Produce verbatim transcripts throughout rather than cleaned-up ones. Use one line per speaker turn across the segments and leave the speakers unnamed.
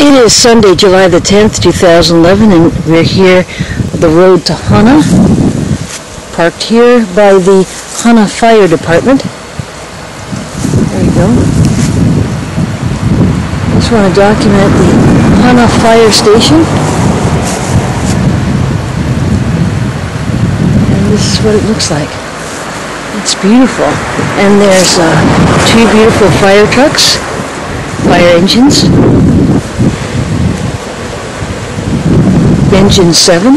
It is Sunday, July the tenth, two thousand eleven, and we're here on the road to Hana, parked here by the Hana Fire Department. There you go. Just want to document the Hana Fire Station. And this is what it looks like. It's beautiful. And there's uh, two beautiful fire trucks, fire engines. Engine seven.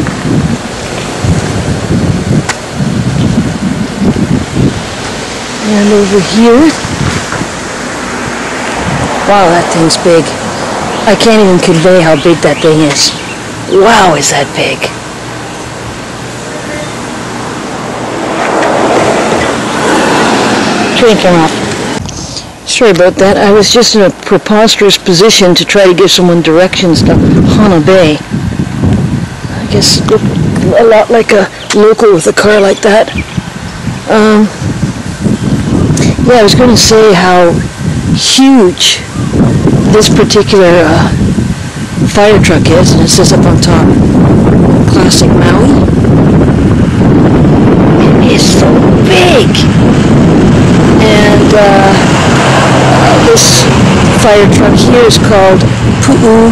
And over here, wow, that thing's big. I can't even convey how big that thing is. Wow, is that big. Train came off. Sorry about that. I was just in a preposterous position to try to give someone directions to Hana Bay. I guess it looked a lot like a local with a car like that. Um, yeah, I was going to say how huge this particular uh, fire truck is, and it says up on top, Classic Maui. It is so big! And uh, this fire truck here is called Pu'u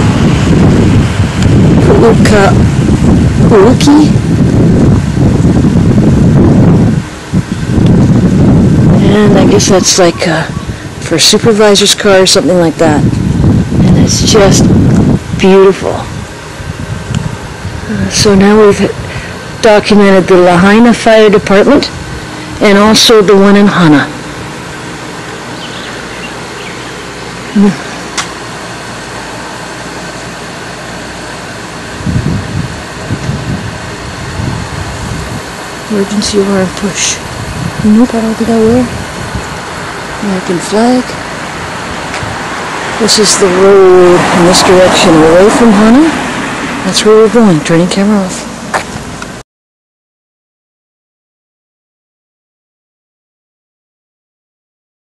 Pu'uka Uki. And I guess that's like uh, for a supervisor's car or something like that. And it's just beautiful. Uh, so now we've documented the Lahaina Fire Department and also the one in Hana. Mm. Emergency alarm push. Nope, I don't think I will. American flag. This is the road in this direction away from Hana. That's where we're going. Turning camera off.